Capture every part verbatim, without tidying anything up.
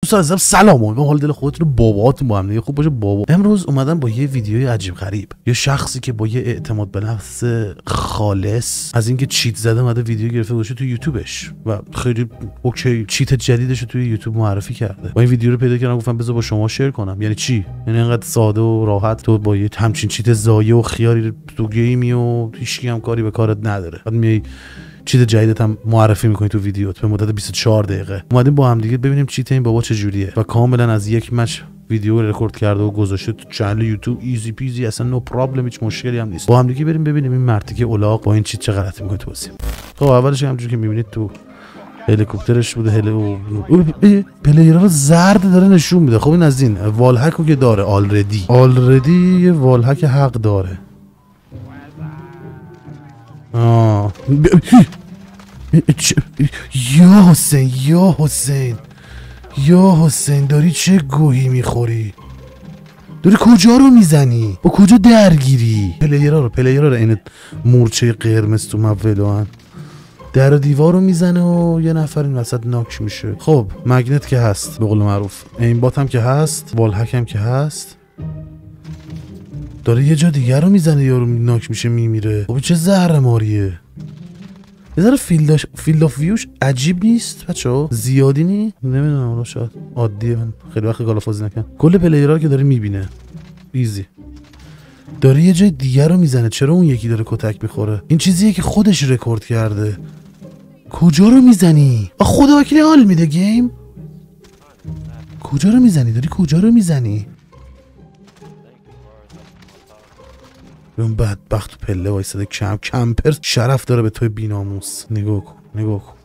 دوستان عزیزم سلام، امیدوارم حال دل خودتون و باباتون با هم دیگه خوب باشه. بابا امروز اومدم با یه ویدیوی عجیب غریب، یه شخصی که با یه اعتماد به نفس خالص از اینکه چیت زده اومده ویدیو گرفته گذاشته تو یوتیوبش و خیلی اوکی چیت جدیدش رو توی یوتیوب معرفی کرده. با این ویدیو رو پیدا کردم گفتم بذار با شما شیر کنم. یعنی چی؟ یعنی انقدر ساده و راحت تو با یه همچین چیت زایه و خیاری تو گیمی و هیچ کی هم کاری به کارت نداره، بعد میای چیت جدیدت هم معرفی میکنی تو ویدیوت به مدت بیست و چهار دقیقه. اومدیم با هم دیگه ببینیم چیت این بابا چه جوریه و کاملا از یک مچ ویدیو رکورد کرده و گذاشته تو کانال یوتیوب. ایزی پیزی، اصلا نو پرابلم، هیچ مشکلی هم نیست. با هم دیگه بریم ببینیم این مردی که الاغ با این چیت چه غلطی میکنه تو بازی. خب اولش همونجوری که میبینید تو هلیکوپترش بوده، هلی پلیرها رو زرد داره نشون میده. خب این از این وال هکو که داره آلردی آلردی یه وال هک حق داره. آه یا حسین یا حسین یا حسین داری چه گوهی میخوری؟ داری کجا رو میزنی؟ با کجا درگیری؟ پلیرها رو پلیرها رو این مورچه قرمز تو مولوان در و دیوار رو میزنه و یه نفر این وسط ناک میشه. خب مگنت که هست به قول معروف، این بات هم که هست، وال هک هم که هست. داره یه جا دیگر رو میزنه یارو ناک میشه میمیره. خب چه زهر ماریه. یه ذره فیلد فیلد آف ویوش عجیب نیست بچه‌ها؟ زیادی نی؟ نمیدونم، حالا شاید عادیه، من خیلی وقت گالافازی نکردم. کل پلیرها که داره میبینه ایزی داره یه جای دیگر رو میزنه. چرا اون یکی داره کتک میخوره؟ این چیزیه که خودش رکورد کرده. کجا رو میزنی؟ آ خدا وکیلی حال میده گیم. کجا رو میزنی؟ داری کجا رو میزنی؟ اون بدبخت تو پله وایساده کم کمپر شرف داره به توی بیناموس. نگاه کن نگاه کن،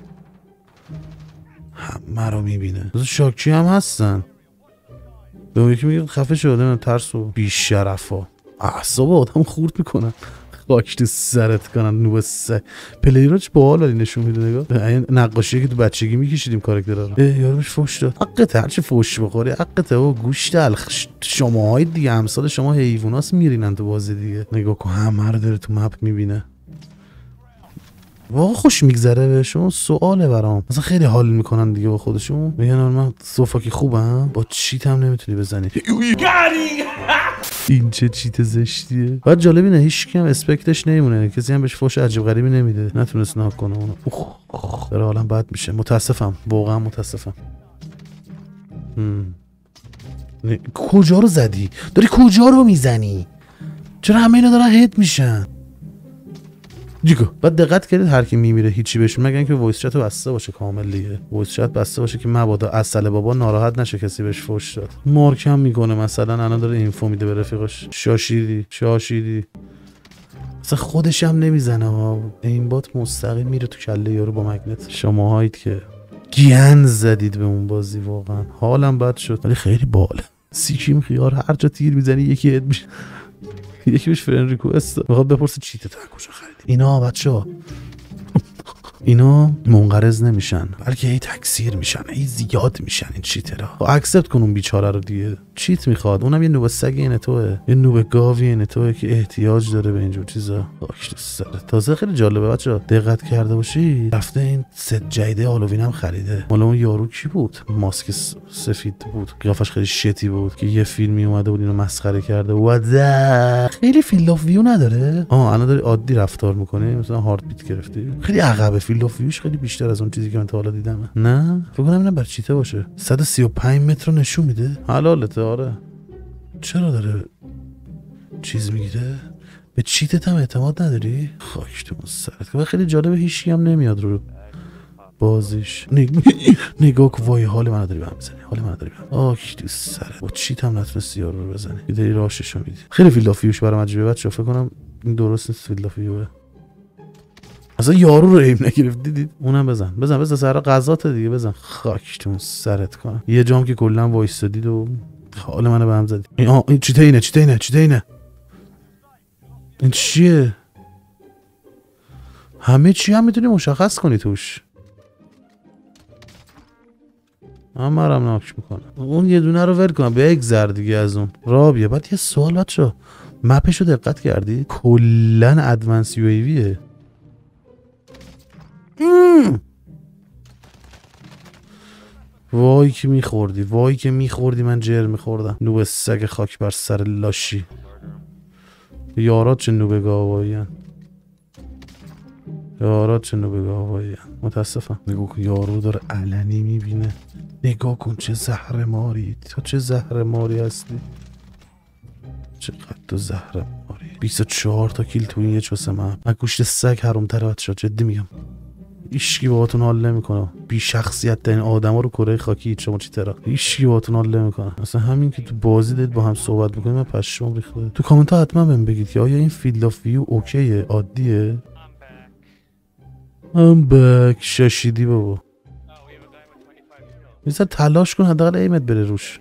همه رو میبینه. شاکی هم هستن. به اون یکی میگه خفه شده، من ترس و بیشرفا اعصاب آدم خورد میکنن. خاک تو سرت کنن نوب سه. پلیرها چه باحال علی نشون میده. نگاه این نقاشی که تو بچگی میکشیدیم کاراکترها رو. یارو بهش فوش داد. حقته هر چه فوش بخوری حقته. و گوشت الخ شماهای دیگه امثال شما حیواناست میرینن تو بازی دیگه. نگاه کن همه رو داره تو مپ میبینه. واقعا خوش میگذره بهشون. سواله برام، مثلا خیلی حال میکنن دیگه با خودشون. میگن من صوفاکی خوبم، با چیت هم نمیتونی بزنی. این چه چیت زشتیه. بعد جالب اینه هیچ کی هم اسپکتش نمیمونه، کسی هم بهش فوش عجیب غریبی نمیده. نتونست ناک کنه اونو. اوه داره حالم بد میشه. متاسفم، واقعا متاسفم. نه. کجا رو زدی؟ داری کجا رو میزنی؟ چرا همه اینا دارن هیت میشن؟ جیگو بعد دقت کردید هر کی میمیره هیچی بهشون مگن که وایس چت بسته باشه کامل دیگه. وایس چت بسته باشه که مبادا اصل بابا ناراحت نشه کسی بهش فوش داد. مارک هم میکنه مثلا الان داره اینفو میده به رفیقش. شاشیدی شاشیدی اصلا خودش هم نمیزنه ها. این بات مستقیم میره تو کله یارو با مگنت. شماهایید که گند زدید به اون بازی واقعا حالم بد شد. ولی خیلی باله. سیکیم خیار هر جا تیر میزنی یکی اد میشه. یکی بهش فرند ریکوست میخواد بپرسه چیت تا کجا خریدی. اینا بچه‌ها اینا منقرض نمیشن بلکه هی تکثیر میشن، هی زیاد میشن این چیترها. خب اکسپت کن اون بیچاره رو دیگه. چیت میخواد، اونم یه نوب سگ این توئه، یه نوب گاوی این توئه که احتیاج داره به اینجور چیزا. خاک تو سرت. تازه خیلی جالبه بچه‌ها دقت کرده باشی رفته این ست جدید هالووین هم خریده. مال اون یارو کی بود؟ ماسک سفید بود، قیافش خیلی شتی بود که یه فیلمی اومده بود اینو مسخره کرده. ودا خیلی فیلد آف ویو نداره. آه الان داری عادی رفتار میکنی، مثلا هارت بیت گرفتی. خیلی عقبه. فیلد آف ویوش خیلی بیشتر از اون چیزی که من تا حالا دیدم. نه فکر کنم اینا بر چیته باشه. صد و سی و پنج متر رو نشون میده. حلالته. آره چرا داره چیز میگیره؟ به چیتت هم اعتماد نداری؟ خاک تو سرت. خیلی جالبه هیچی هم نمیاد رو بازیش. نگاه کن وای حال من داری بهم میزنی. حال من داری بهم. آخ تو سرت. با چیت هم نتونستی یارو رو بزنی. یه دری راششو میدی. خیلی فیلد آف ویوش برام عجیبه بچا. فکر کنم این درست نیست فیلد آف ویو. اصلا یارو رو ایم نگرفت. دیدید اونم بزن بزن بزن سر غذات دیگه بزن. خاکتون سرت کنم. یه جام که کلا وایسادید و حال منو به هم زدید. این آ این چیته اینه چیته اینه چیته اینه این چیه؟ همه چی هم میتونی مشخص کنی توش. من مرم ناکش میکنم. اون یه دونه رو ول کنم بگذر دیگه از اون رابیه. بعد یه سوال بچه، مپشو دقت کردی؟ کلن ادوانس یو ای ویه. وای که میخوردی، وای که میخوردی، من جر میخوردم. نوب سگ خاک بر سر لاشی. یارات چه نوب گاوایی هن. یارات چه نوب گاوایی هن. متاسفم. نگاه کن یارو داره علنی میبینه. نگاه کن چه زهر ماری. تا چه زهر ماری هستی. چقدر تو زهر ماری. بیست و چهار تا کیل تو این یه چوسه من. من گوشت سگ حروم تر شد. جدی میگم. ایشکی باهاتون حال نمیکنه. بی شخصیت ترین آدما رو کره خاکی شما چی ترا. ایشکی باهاتون حال نمیکنه. مثلا همین که تو بازی دید با هم صحبت میکنیم من پشمام ریخته. تو کامنت ها حتما بهم بگید که آیا این فیلد اف ویو اوکیه، عادیه؟ ام بک شاشیدی بابا. میذار تلاش کن حداقل ایمت بره روش.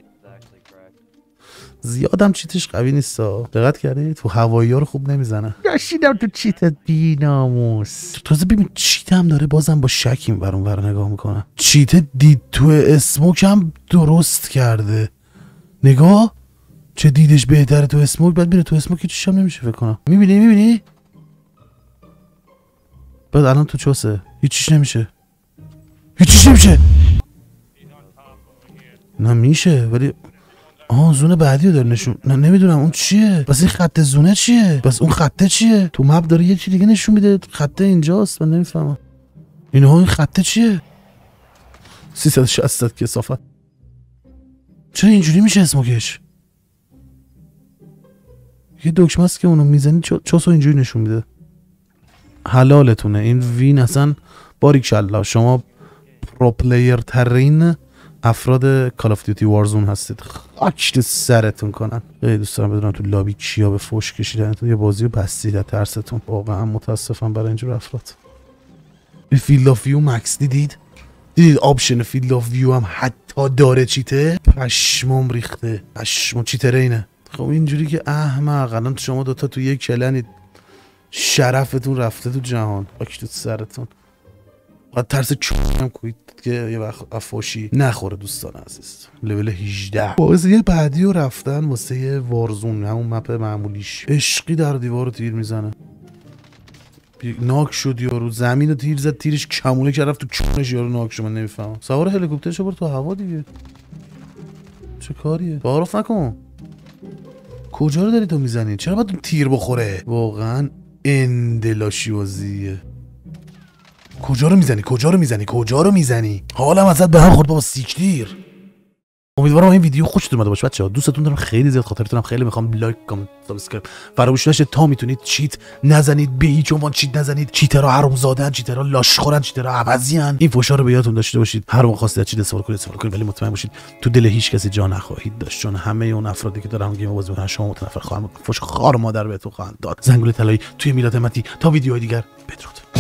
زیادم چیتش قوی نیستا. دقت کردی تو هوایی ها رو خوب نمیزنه. گشیدم تو چیتت بی‌ناموس. تازه ببین چیت هم داره بازم با شک این ور اون ور نگاه میکنه. چیت دید تو اسموک هم درست کرده. نگاه چه دیدش بهتره تو اسموک. بعد میره تو اسموک هیچیش هم نمیشه فکر کنم. میبینی میبینی بعد الان تو چوسه هیچیش نمیشه. هیچیش نمیشه. نه میشه ولی آه زونه بعدی رو داره نشون. نه نمیدونم اون چیه. بس این خط زونه چیه. بس اون خطه چیه. تو مپ داره یه چی دیگه نشون میده. خطه اینجاست من نمیفهمم. اینها این خطه چیه. سیصد و شصت کثافت. چرا اینجوری میشه اسموکش. یه دکمه است که اونو میزنی چوسو اینجوری نشون میده. حلالتونه این وین اصلا. باریکالله شما پرو پلیر ترین افراد کال آف دیوتی وارزون هستید. خاک تو سرتون کنن. خیلی دوست دارم بدونم تو لابی کیا به فوش کشیدن. تو یه بازی رو بستید از ترستون. واقعا متاسفم برای اینجور افراد. این فیلد آف ویو مکس دیدید؟ دیدید آپشن فیلد آف ویو هم حتی داره چیته؟ پشمام ریخته. پشمام چیتره اینه. خب اینجوری که احمق الان شما دوتا تو یک کلنید. شرفتون رفته تو جهان. خاک تو سرتون. باید ترس چونم کوید که یه وقت افاشی نخوره دوستان عزیز. لول هجده بازی بعدی رو رفتن واسه وارزون همون مپ معمولیش. عشقی در دیوار رو تیر میزنه. ناک شد یارو. زمین رو تیر زد تیرش کمونه که رفت تو چونش یارو ناک شد. من نمیفهمم. سوار هلیکوپتر شو برو تو هوا دیگه. چه کاریه؟ تعارف نکن. کجا رو داری تو میزنی؟ چرا باید تیر بخوره؟ واقعا اندلاشی بازیه. کجا رو میزنی؟ کجا رو میزنی؟ کجا رو میزنی؟ حالم ازت به هم خورد بابا سیکتیر. امیدوارم این ویدیو خوشتون اومده باشه بچه‌ها. دوستتون دارم خیلی زیاد خاطرتونم خیلی میخوام. لایک کامنت سابسکرایب فراموش نشه. تا میتونید چیت نزنید. به هیچ عنوان چیت نزنید. چیترها حرومزادن، چیترها لاشخورن، چیترها عوضیان. این فوشا رو به یادتون داشته باشید. هر موقع خواستید چیت استفاده کنید استفاده کنید ولی مطمئن باشید تو دل هیچ کسی جا نخواهید داشت چون همه اون افرادی که دارن گیم بازی میکنن شما متنفر خواهند فوش خار مادر بهتون خواهند داد. زنگوله طلایی توی میلاد همتی. تا ویدیوهای دیگر بدرود.